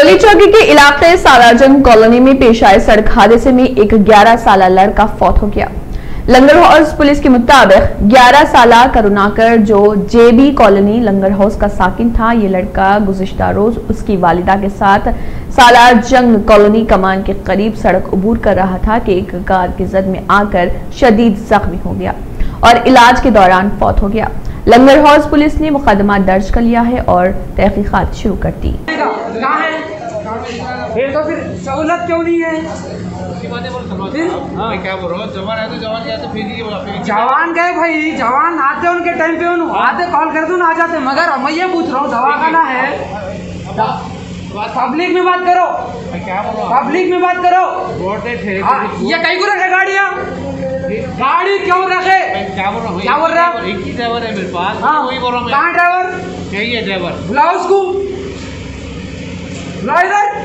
टोली चौकी के इलाके सालारजंग कॉलोनी में पेश आए सड़क हादसे में एक 11 साला लड़का फौत हो गया। लंगर हाउस पुलिस के मुताबिक 11 साला करुणाकर जो जेबी कॉलोनी लंगर हाउस का साकिन था, ये लड़का गुज़िश्ता रोज उसकी वालिदा के साथ सालारजंग कॉलोनी कमान के करीब सड़क अबूर कर रहा था कि एक कार की जद में आकर शदीद जख्मी हो गया और इलाज के दौरान फौत हो गया। लंगर हाउस पुलिस ने मुकदमा दर्ज कर लिया है और तहकीकात शुरू कर दी। फिर तो फिर सहूलत क्यों नहीं है? क्या बोल रहा हूँ, जवान है तो जवान गया तो फिर जवान गए भाई, जवान आते उनके टाइम पे आते कॉल कर दो ना आ जाते, मगर मैं ये पूछ रहा हूँ दवाखाना है, पब्लिक में बात करो, क्या बोल रहा हूँ, पब्लिक में बात करो। ये कहीं को रखे गाड़ियाँ, गाड़ी क्यों रखे? क्या बोल रहा हूँ, क्या बोल रहा हूँ? एक ही ड्राइवर है मेरे पास, वही बोल रहा हूँ। कहाँ ड्राइवर? यही है ड्राइवर, बुलाओ उसको, बुलाओ इधर।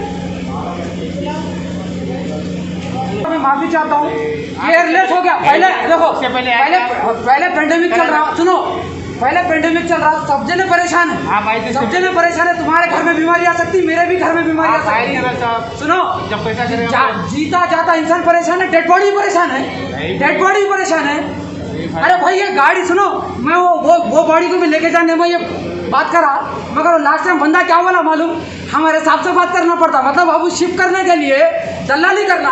मैं माफी चाहता हूँ, केयरलेस हो गया। पहले देखो, पहले पेंडेमिक चल रहा, सुनो, पहले पेंडेमिक चल रहा, सब जने परेशान है, सब जने परेशान है। तुम्हारे घर में बीमारी आ सकती, मेरे भी घर में बीमारी आ सकती है। सुनो, जब पैसा जीता जाता इंसान परेशान है, डेड बॉडी परेशान है, डेड बॉडी परेशान है। अरे भाई ये गाड़ी सुनो, मैं वो बॉडी को भी लेके जाने में ये बात करा, मगर लास्ट टाइम बंदा क्या बोला मालूम? हमारे साहब से बात करना पड़ता, मतलब अब शिफ्ट करने के लिए दलाली करना।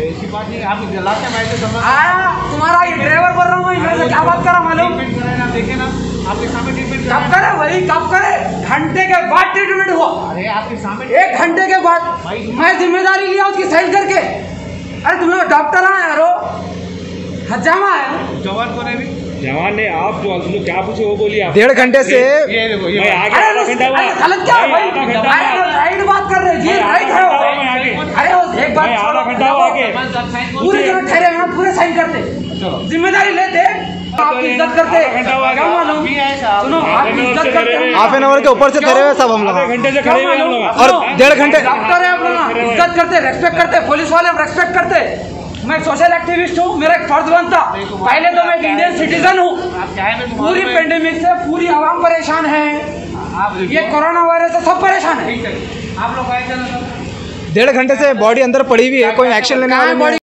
तुम्हारा ये ड्राइवर बोल रहा हूँ मैं, क्या बात करा मालूम? देखे ना आपके सामने ट्रीटमेंट कब करे भाई, कब करे? घंटे के बाद ट्रीटमेंट हुआ। अरे आपके सामने 1 घंटे के बाद मैं जिम्मेदारी लिया उसकी साइड करके। अरे तुम लोग डॉक्टर आए यारो, हजामा है। जवान को नहीं भी जवान ने आप जो क्या पूछे वो बोलिए आप। 1.5 घंटे से ये देखो ये आगे आधा घंटा हुआ। गलत क्या है भाई? राइट बात कर रहे जी, राइट है। अरे वो एक बात, आधा घंटा हुआ आगे पूरे जगह ठहरे हैं, पूरे साइन करते, जिम्मेदारी लेते, आप इज्जत करते। क्या मालूम? सुनो, आप इज्जत करते, हाफ एन आवर के ऊपर से ठहरे हुए सब हम लोग, आधे घंटे से खड़े हुए हम लोग और 1.5 घंटे। डॉक्टर है आप लोग, इज्जत करते, रेस्पेक्ट करते, पुलिस वाले रेस्पेक्ट करते। मैं सोशल एक्टिविस्ट हूँ, मेरा एक फर्ज बनता। पहले तो मैं एक इंडियन सिटीजन हूँ। पूरी पेंडेमिक से पूरी आवाम परेशान है, ये कोरोना वायरस से सब परेशान है। आप लोग आए थे ना, 1.5 घंटे से बॉडी अंदर पड़ी हुई है, कोई एक्शन लेने वाला नहीं।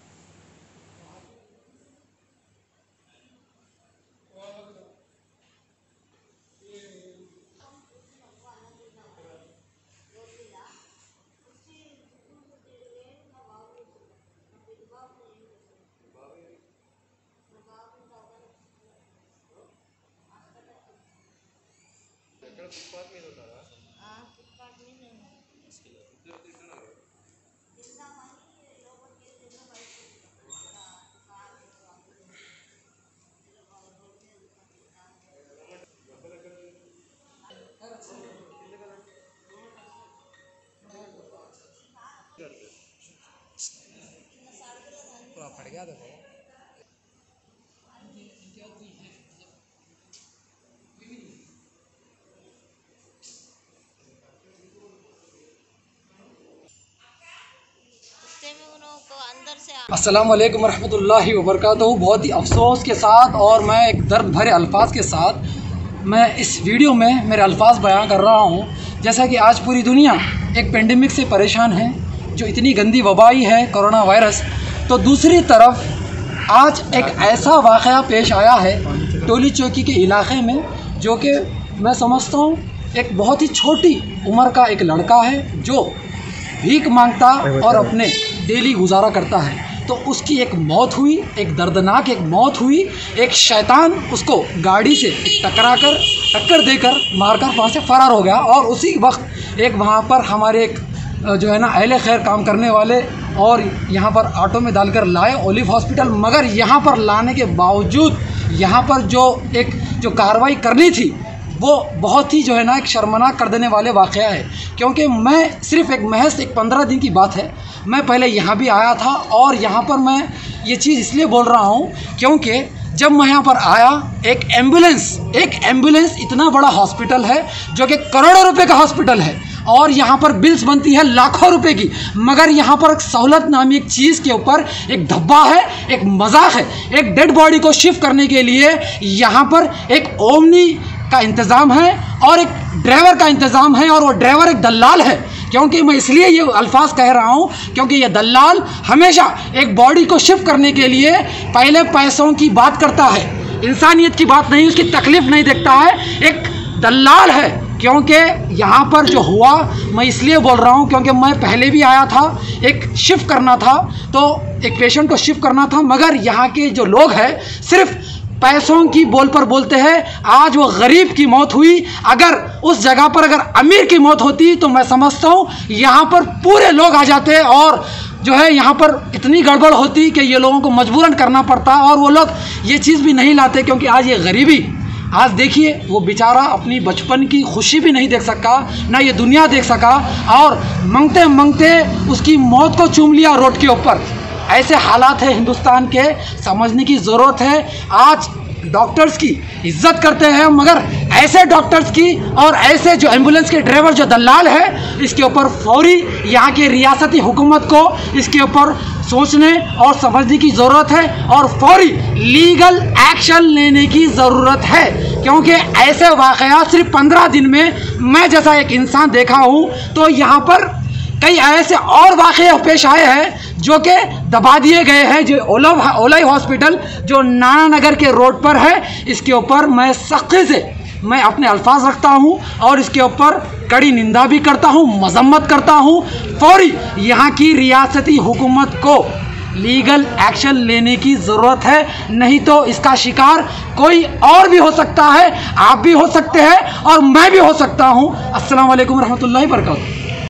पूरा फट गया देखो। अस्सलाम वालेकुम रहमतुल्लाहि व बरकातहू। बहुत ही अफसोस के साथ और मैं एक दर्द भरे अल्फाज के साथ मैं इस वीडियो में मेरे अल्फाज बयां कर रहा हूं। जैसा कि आज पूरी दुनिया एक पेंडेमिक से परेशान है, जो इतनी गंदी वबाई है कोरोना वायरस, तो दूसरी तरफ आज एक ऐसा वाक़या पेश आया है टोली चौकी के इलाके में, जो कि मैं समझता हूँ एक बहुत ही छोटी उम्र का एक लड़का है जो भीख मांगता और अपने डेली गुजारा करता है। तो उसकी एक मौत हुई, एक दर्दनाक एक मौत हुई। एक शैतान उसको गाड़ी से टक्कर देकर मारकर वहाँ से फ़रार हो गया। और उसी वक्त एक वहाँ पर हमारे एक जो है ना अहले खैर काम करने वाले और यहाँ पर ऑटो में डालकर लाए ओलिव हॉस्पिटल, मगर यहाँ पर लाने के बावजूद यहाँ पर जो कार्रवाई करनी थी वो बहुत ही जो है ना एक शर्मनाक कर देने वाले वाक़या है। क्योंकि मैं सिर्फ़ महज 15 दिन की बात है, मैं पहले यहाँ भी आया था और यहाँ पर मैं ये चीज़ इसलिए बोल रहा हूँ क्योंकि जब मैं यहाँ पर आया एक एम्बुलेंस इतना बड़ा हॉस्पिटल है जो कि करोड़ों रुपए का हॉस्पिटल है और यहाँ पर बिल्स बनती है लाखों रुपए की, मगर यहाँ पर सहूलत नामी एक चीज़ के ऊपर एक धब्बा है, एक मजाक है। एक डेड बॉडी को शिफ्ट करने के लिए यहाँ पर एक ओमनी का इंतज़ाम है और एक ड्राइवर का इंतज़ाम है और वो ड्राइवर एक दलाल है क्योंकि मैं इसलिए ये अल्फाज कह रहा हूँ क्योंकि ये दलाल हमेशा एक बॉडी को शिफ्ट करने के लिए पहले पैसों की बात करता है, इंसानियत की बात नहीं, उसकी तकलीफ नहीं देखता है, एक दलाल है। क्योंकि यहाँ पर जो हुआ, मैं इसलिए बोल रहा हूँ क्योंकि मैं पहले भी आया था, एक शिफ्ट करना था, तो एक पेशेंट को शिफ्ट करना था, मगर यहाँ के जो लोग हैं सिर्फ पैसों की बोल पर बोलते हैं। आज वो गरीब की मौत हुई, अगर उस जगह पर अगर अमीर की मौत होती तो मैं समझता हूँ यहाँ पर पूरे लोग आ जाते और जो है यहाँ पर इतनी गड़बड़ होती कि ये लोगों को मजबूरन करना पड़ता, और वो लोग ये चीज़ भी नहीं लाते क्योंकि आज ये गरीबी, आज देखिए वो बेचारा अपनी बचपन की खुशी भी नहीं देख सका, ना ये दुनिया देख सका, और मांगते मांगते उसकी मौत को चूम लिया रोड के ऊपर। ऐसे हालात है हिंदुस्तान के, समझने की ज़रूरत है। आज डॉक्टर्स की इज्जत करते हैं, मगर ऐसे डॉक्टर्स की और ऐसे जो एम्बुलेंस के ड्राइवर जो दलाल है, इसके ऊपर फौरी यहाँ की रियासती हुकूमत को इसके ऊपर सोचने और समझने की ज़रूरत है और फौरी लीगल एक्शन लेने की ज़रूरत है। क्योंकि ऐसे वाक़यात सिर्फ 15 दिन में मैं जैसा एक इंसान देखा हूँ, तो यहाँ पर कई ऐसे और वाक़े पेश आए हैं जो कि दबा दिए गए हैं। जो ओलाई हॉस्पिटल जो नाना नगर के रोड पर है, इसके ऊपर मैं सख्ती से मैं अपने अल्फाज रखता हूँ और इसके ऊपर कड़ी निंदा भी करता हूँ, मजम्मत करता हूँ। फौरी यहाँ की रियासती हुकूमत को लीगल एक्शन लेने की ज़रूरत है, नहीं तो इसका शिकार कोई और भी हो सकता है, आप भी हो सकते हैं और मैं भी हो सकता हूँ। अस्सलाम वालेकुम रहमतुल्लाहि व बरकातहू।